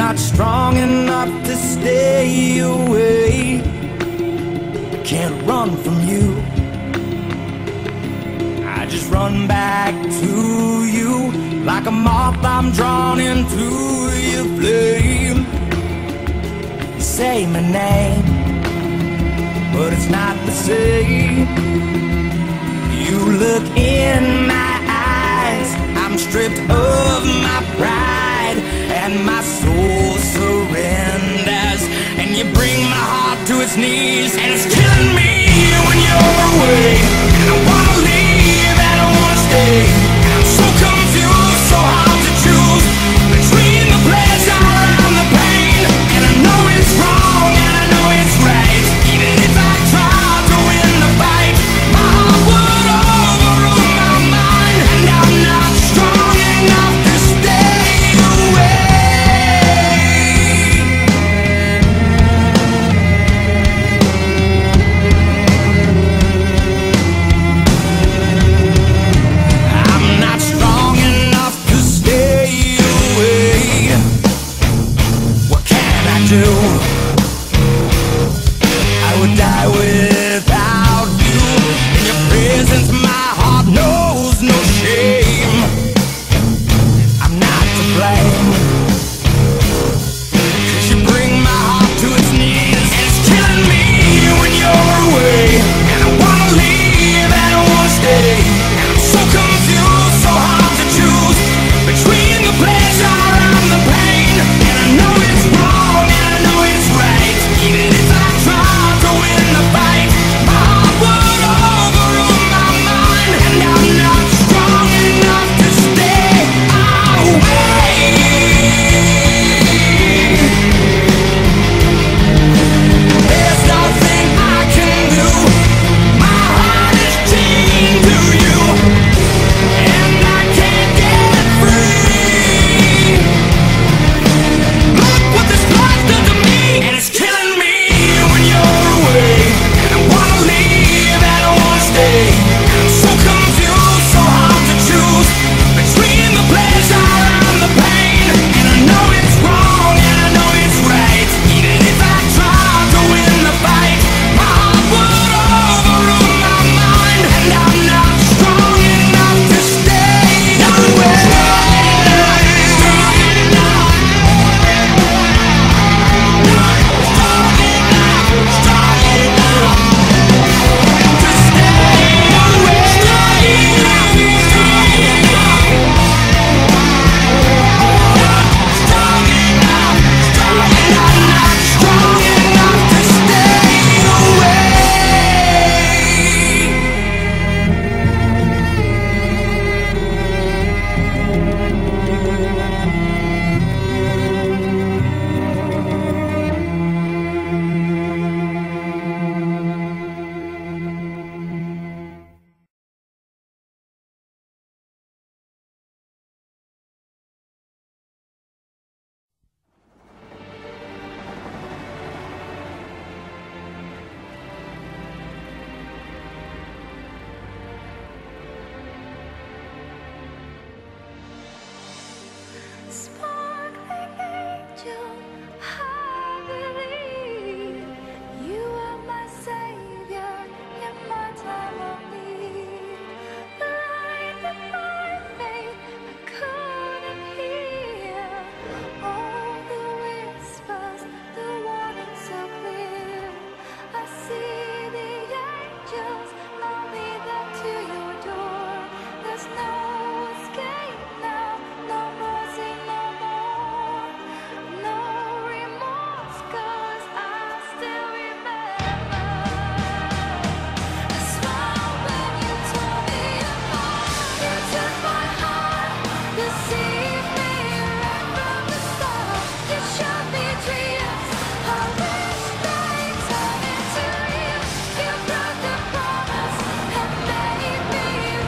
not strong enough to stay away. I can't run from you, I just run back to you. Like a moth I'm drawn into your flame. You say my name, but it's not the same. You look in my eyes, I'm stripped of my pride, and my soul surrenders, and you bring my heart to its knees. And it's killing me when you're away, and I wanna leave and I wanna stay. I'm so confused, so hard to choose between the pleasure and the pain. And I know it's wrong and I know it's right. Even if I try to win the fight, my heart would overrule my mind, and I'm not strong enough to stay away. I'm not strong enough to stay away. What can I do? I would die without you. In your presence my heart knows no shame. I'm not to blame, 'cause you bring my heart to its knees. And it's killing me when you're away, and I wanna leave and I wanna stay. And I'm so confused, so hard to choose between the pleasure and the pain. And I know it's wrong and I know it's right. Even if I try to win the fight, my heart would overrule my mind, and I'm not strong enough to stay away. There's nothing I can do, my heart is chained to you, and I can't get free. Look what this life done to me, and it's killing me when you're away. And I wanna leave and I wanna stay. I'm so confused, so hard to choose between the pleasure and the pain. And I know it's wrong and I know it's right. Even if I try to win the fight, my heart would overrule my mind, and I'm not strong enough to stay away. Strong enough. Sparkling angel, I believe you are my savior in my time of need. Blinded by faith, I couldn't hear all the whispers, the warning so clear. I see the angels, now lead them to your door. There's no escape now, no mercy, no more, no remorse, 'cause I still remember a smile when you tore me apart. You took my heart, deceived me right from the start. You showed me dreams, I wish they turned into real. You broke the promise and made me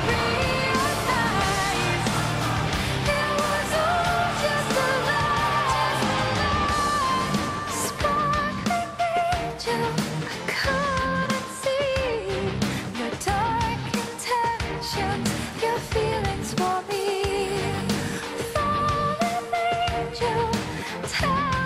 realize it was all just a lie. Sparkling angel, I couldn't see your dark intentions, your feelings for me. Fallen angel, tell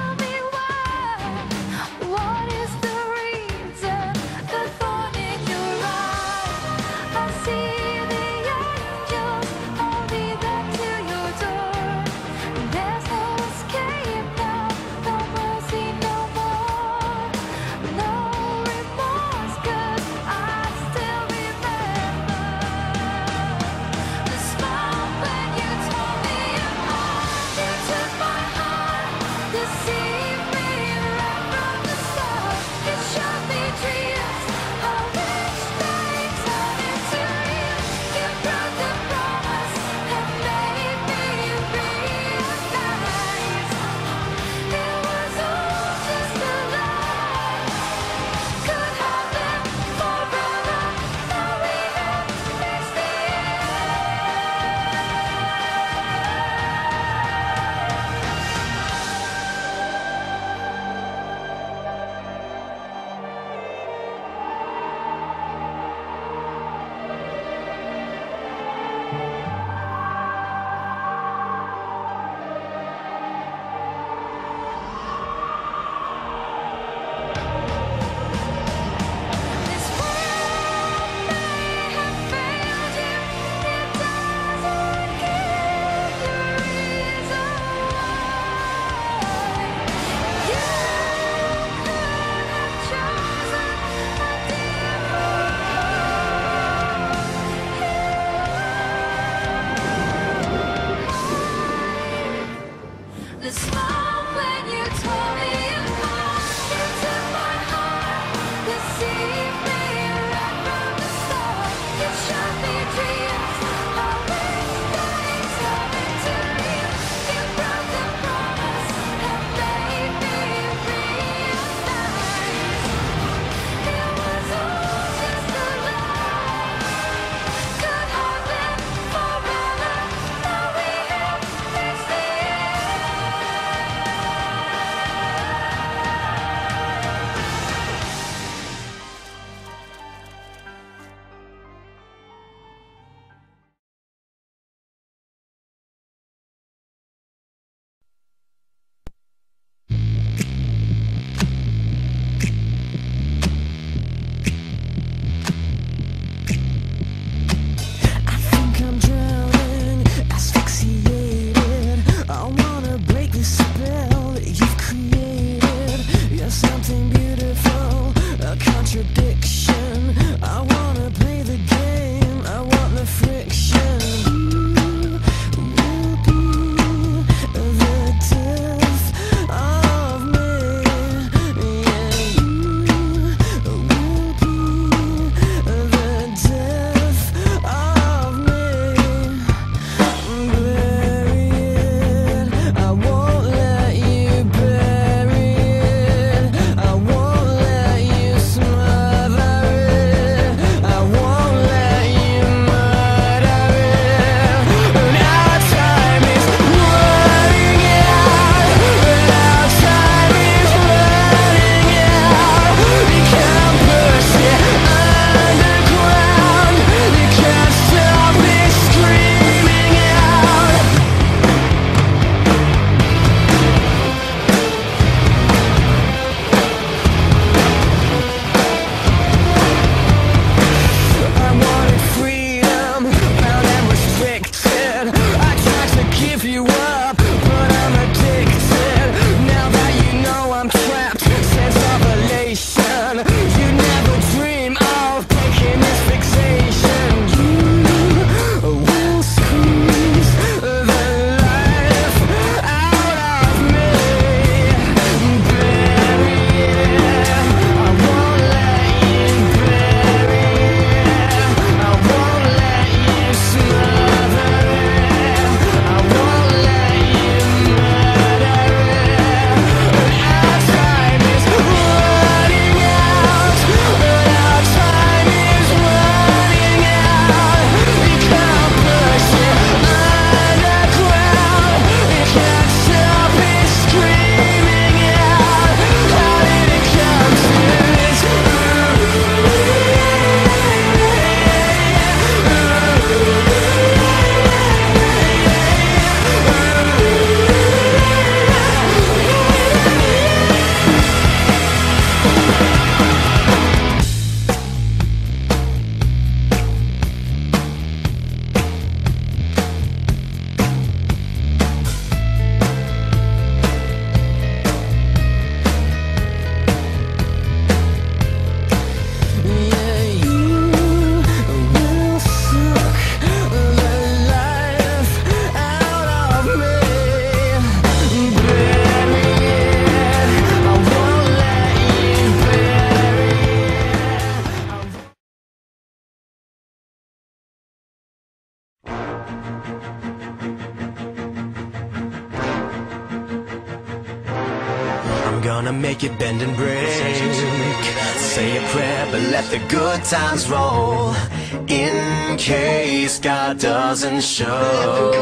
I'm gonna make it bend and break. Say a prayer, but let the good times roll. In case God doesn't show.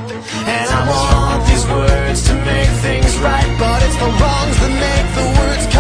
And I want these words to make things right, but it's the wrongs that make the words